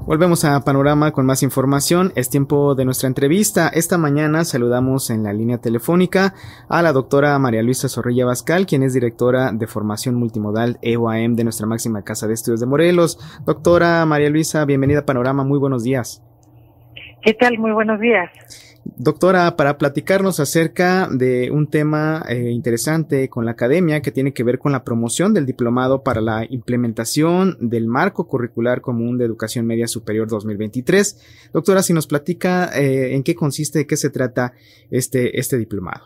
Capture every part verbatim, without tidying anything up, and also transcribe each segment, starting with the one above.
Volvemos a Panorama con más información. Es tiempo de nuestra entrevista. Esta mañana saludamos en la línea telefónica a la doctora María Luisa Zorrilla Bascal, quien es directora de formación multimodal E U A M de nuestra máxima casa de estudios de Morelos. Doctora María Luisa, bienvenida a Panorama. Muy buenos días. ¿Qué tal? Muy buenos días. Doctora, para platicarnos acerca de un tema eh, interesante con la academia que tiene que ver con la promoción del diplomado para la implementación del marco curricular común de educación media superior dos mil veintitrés. Doctora, si nos platica eh, en qué consiste, de qué se trata este, este diplomado.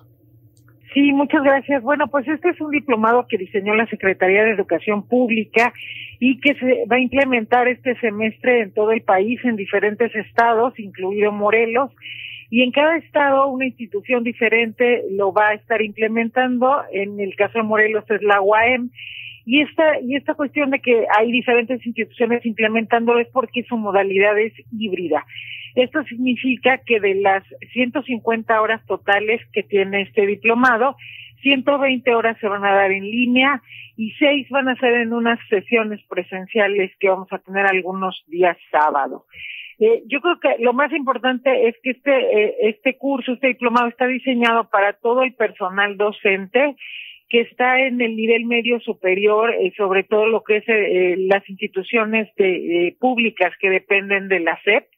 Sí, muchas gracias. Bueno, pues este es un diplomado que diseñó la Secretaría de Educación Pública y que se va a implementar este semestre en todo el país, en diferentes estados, incluido Morelos. Y en cada estado una institución diferente lo va a estar implementando. En el caso de Morelos es la U A M. Y esta, y esta cuestión de que hay diferentes instituciones implementándolo es porque su modalidad es híbrida. Esto significa que de las ciento cincuenta horas totales que tiene este diplomado, ciento veinte horas se van a dar en línea y seis van a ser en unas sesiones presenciales que vamos a tener algunos días sábado. Eh, yo creo que lo más importante es que este eh, este curso, este diplomado está diseñado para todo el personal docente que está en el nivel medio superior, eh, sobre todo lo que es eh, las instituciones de, eh, públicas que dependen de la S E P.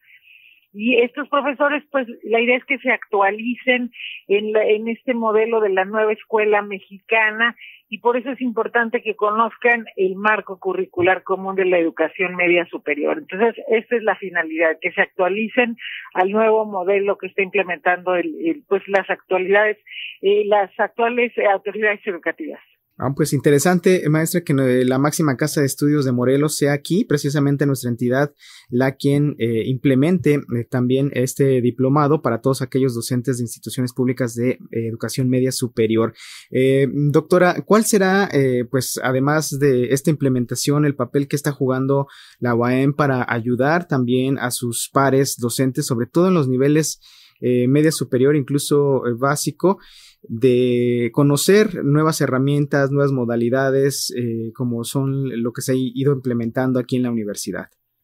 Y estos profesores, pues, la idea es que se actualicen en, la, en este modelo de la nueva escuela mexicana y por eso es importante que conozcan el marco curricular común de la educación media superior. Entonces, esta es la finalidad, que se actualicen al nuevo modelo que está implementando el, el, pues las actualidades, eh, las actuales autoridades educativas. Ah, pues interesante, maestra, que la máxima casa de estudios de Morelos sea aquí, precisamente nuestra entidad, la quien eh, implemente eh, también este diplomado para todos aquellos docentes de instituciones públicas de eh, educación media superior. Eh, doctora, ¿cuál será, eh, pues, además de esta implementación, el papel que está jugando la U A M para ayudar también a sus pares docentes, sobre todo en los niveles eh, media superior, incluso eh, básico, de conocer nuevas herramientas, nuevas modalidades, eh, como son lo que se ha ido implementando aquí en la universidad?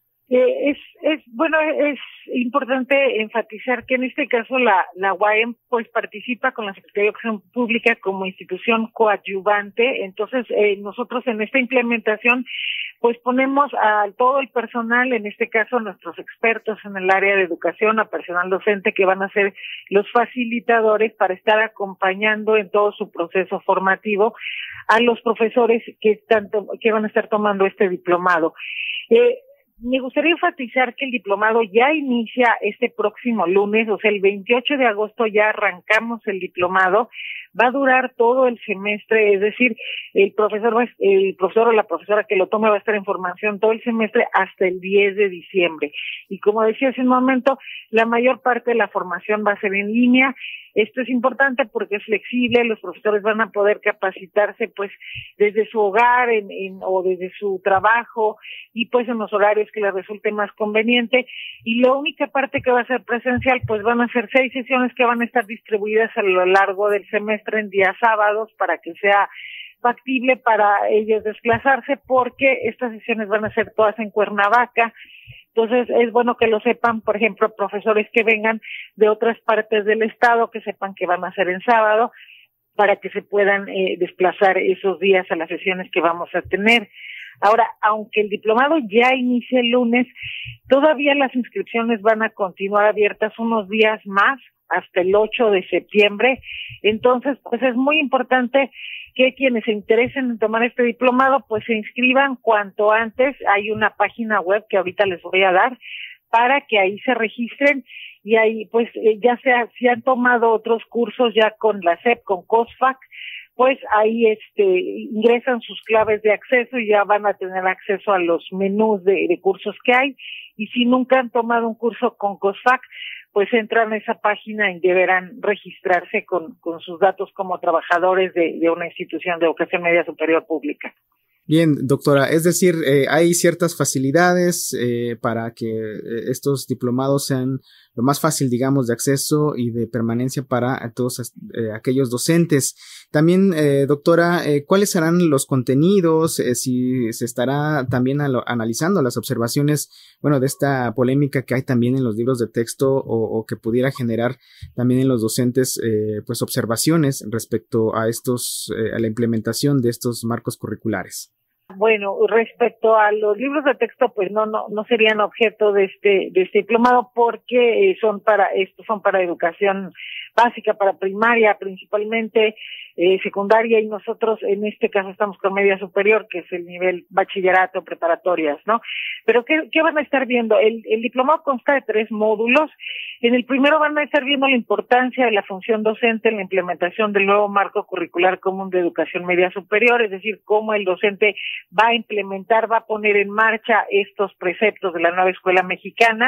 Eh, es, es, bueno, es importante enfatizar que en este caso la, la U A M pues participa con la Secretaría de Educación Pública como institución coadyuvante. Entonces, eh, nosotros en esta implementación pues ponemos a todo el personal, en este caso nuestros expertos en el área de educación, a personal docente que van a ser los facilitadores para estar acompañando en todo su proceso formativo a los profesores que están, que van a estar tomando este diplomado. Eh, Me gustaría enfatizar que el diplomado ya inicia este próximo lunes, o sea, el veintiocho de agosto ya arrancamos el diplomado. Va a durar todo el semestre, es decir, el profesor, va, el profesor o la profesora que lo tome va a estar en formación todo el semestre hasta el diez de diciembre. Y como decía hace un momento, la mayor parte de la formación va a ser en línea. Esto es importante porque es flexible, los profesores van a poder capacitarse pues desde su hogar en, en, o desde su trabajo y pues en los horarios que les resulte más conveniente. Y la única parte que va a ser presencial pues van a ser seis sesiones que van a estar distribuidas a lo largo del semestre en días sábados para que sea factible para ellos desplazarse, porque estas sesiones van a ser todas en Cuernavaca. Entonces es bueno que lo sepan, por ejemplo, profesores que vengan de otras partes del estado, que sepan que van a ser en sábado, para que se puedan eh, desplazar esos días a las sesiones que vamos a tener. Ahora, aunque el diplomado ya inicia el lunes, todavía las inscripciones van a continuar abiertas unos días más, hasta el ocho de septiembre. Entonces, pues es muy importante que quienes se interesen en tomar este diplomado, pues se inscriban cuanto antes. Hay una página web que ahorita les voy a dar para que ahí se registren y ahí, pues, eh, ya sea, si han tomado otros cursos ya con la S E P, con COSFAC, pues ahí este ingresan sus claves de acceso y ya van a tener acceso a los menús de, de cursos que hay. Y si nunca han tomado un curso con COSFAC, pues entran a esa página y deberán registrarse con, con sus datos como trabajadores de, de una institución de educación media superior pública. Bien, doctora, es decir, eh, hay ciertas facilidades eh, para que eh, estos diplomados sean lo más fácil, digamos, de acceso y de permanencia para todos eh, aquellos docentes. También, eh, doctora, eh, ¿cuáles serán los contenidos? Eh, si se estará también a lo, analizando las observaciones, bueno, de esta polémica que hay también en los libros de texto o, o que pudiera generar también en los docentes, eh, pues, observaciones respecto a estos, eh, a la implementación de estos marcos curriculares. Bueno, respecto a los libros de texto, pues no, no, no serían objeto de este, de este diplomado porque eh, son para, estos son para educación básica, para primaria, principalmente eh, secundaria, y nosotros en este caso estamos con media superior, que es el nivel bachillerato, preparatorias, ¿no? Pero ¿qué, qué van a estar viendo? El, el diplomado consta de tres módulos. En el primero van a estar viendo la importancia de la función docente en la implementación del nuevo marco curricular común de educación media superior, es decir, cómo el docente va a implementar, va a poner en marcha estos preceptos de la nueva escuela mexicana.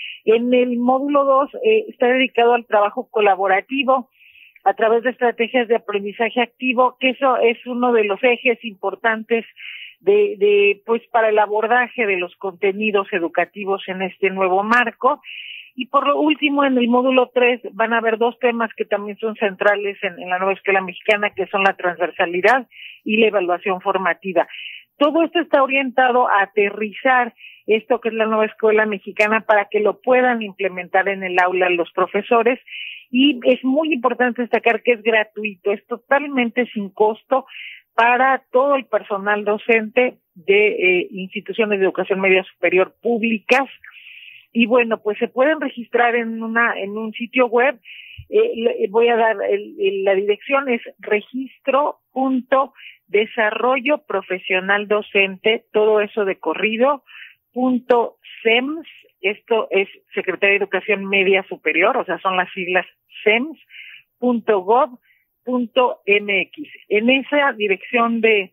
En el módulo dos eh, está dedicado al trabajo colaborativo a través de estrategias de aprendizaje activo, que eso es uno de los ejes importantes de, de pues para el abordaje de los contenidos educativos en este nuevo marco. Y por lo último, en el módulo tres van a haber dos temas que también son centrales en, en la nueva escuela mexicana, que son la transversalidad y la evaluación formativa. Todo esto está orientado a aterrizar esto que es la nueva escuela mexicana para que lo puedan implementar en el aula los profesores, y es muy importante destacar que es gratuito, es totalmente sin costo para todo el personal docente de eh, instituciones de educación media superior públicas. Y bueno, pues se pueden registrar en una en un sitio web. Eh, voy a dar el, el, la dirección, es registro punto desarrollo profesional docente, todo eso de corrido, punto sems, esto es Secretaría de Educación Media Superior, o sea, son las siglas sems punto gov punto mx. En esa dirección de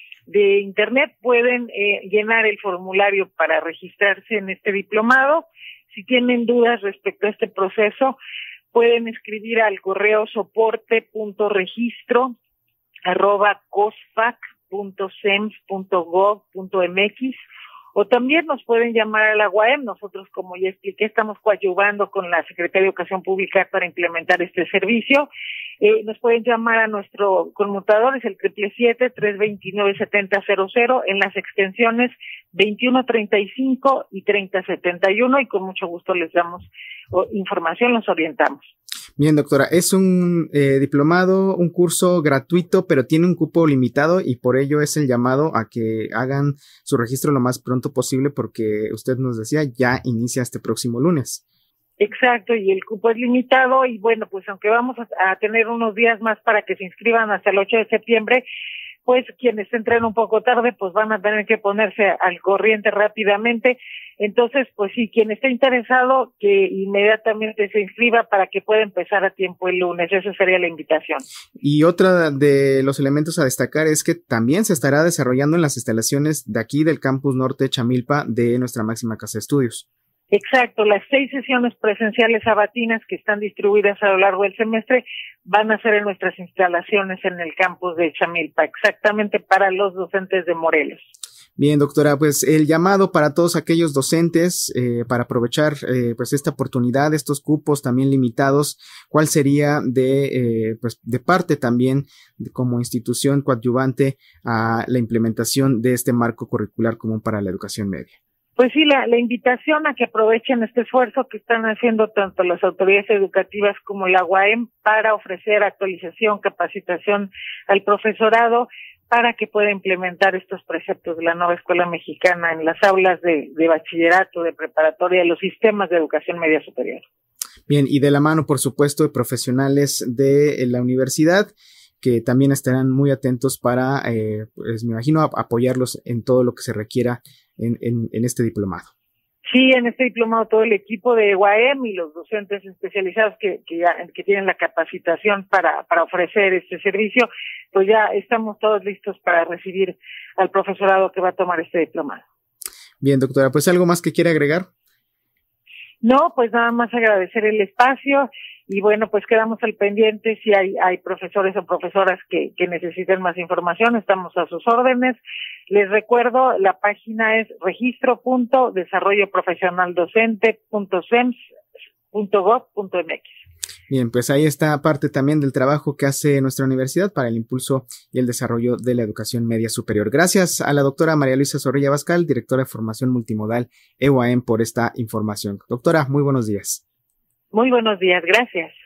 de internet pueden eh, llenar el formulario para registrarse en este diplomado. Si tienen dudas respecto a este proceso, pueden escribir al correo soporte punto registro arroba cosfac punto sems punto gov punto mx, o también nos pueden llamar a la U A E M. Nosotros, como ya expliqué, estamos coadyuvando con la Secretaría de Educación Pública para implementar este servicio. Eh, nos pueden llamar a nuestro conmutador, es el siete siete siete, tres dos nueve, siete cero cero cero, en las extensiones veintiuno treinta y cinco y treinta setenta y uno, y con mucho gusto les damos oh, información, los orientamos. Bien, doctora, es un eh, diplomado, un curso gratuito, pero tiene un cupo limitado, y por ello es el llamado a que hagan su registro lo más pronto posible, porque usted nos decía, ya inicia este próximo lunes. Exacto, y el cupo es limitado, y bueno, pues aunque vamos a, a tener unos días más para que se inscriban hasta el ocho de septiembre, pues quienes entren un poco tarde, pues van a tener que ponerse al corriente rápidamente. Entonces, pues sí, quien esté interesado, que inmediatamente se inscriba para que pueda empezar a tiempo el lunes. Esa sería la invitación. Y otra de los elementos a destacar es que también se estará desarrollando en las instalaciones de aquí del Campus Norte Chamilpa de nuestra máxima casa de estudios. Exacto, las seis sesiones presenciales sabatinas que están distribuidas a lo largo del semestre van a ser en nuestras instalaciones en el campus de Chamilpa, exactamente para los docentes de Morelos. Bien, doctora, pues el llamado para todos aquellos docentes eh, para aprovechar eh, pues esta oportunidad, estos cupos también limitados, ¿cuál sería de eh, pues de parte también de, como institución coadyuvante a la implementación de este marco curricular común para la educación media? Pues sí, la, la invitación a que aprovechen este esfuerzo que están haciendo tanto las autoridades educativas como la U A E M para ofrecer actualización, capacitación al profesorado para que pueda implementar estos preceptos de la nueva escuela mexicana en las aulas de, de bachillerato, de preparatoria, los sistemas de educación media superior. Bien, y de la mano, por supuesto, de profesionales de la universidad, que también estarán muy atentos para, eh, pues me imagino, apoyarlos en todo lo que se requiera en, en, en este diplomado. Sí, en este diplomado todo el equipo de U A E M y los docentes especializados que, que, ya, que tienen la capacitación para, para ofrecer este servicio, pues ya estamos todos listos para recibir al profesorado que va a tomar este diplomado. Bien, doctora, pues ¿algo más que quiera agregar? No, pues nada más agradecer el espacio y bueno, pues quedamos al pendiente si hay, hay profesores o profesoras que, que necesiten más información, estamos a sus órdenes. Les recuerdo, la página es registro punto desarrollo profesional docente punto sems punto gob punto m x. Bien, pues ahí está parte también del trabajo que hace nuestra universidad para el impulso y el desarrollo de la educación media superior. Gracias a la doctora María Luisa Zorrilla Bascal, directora de Formación Multimodal E U A M, por esta información. Doctora, muy buenos días. Muy buenos días, gracias.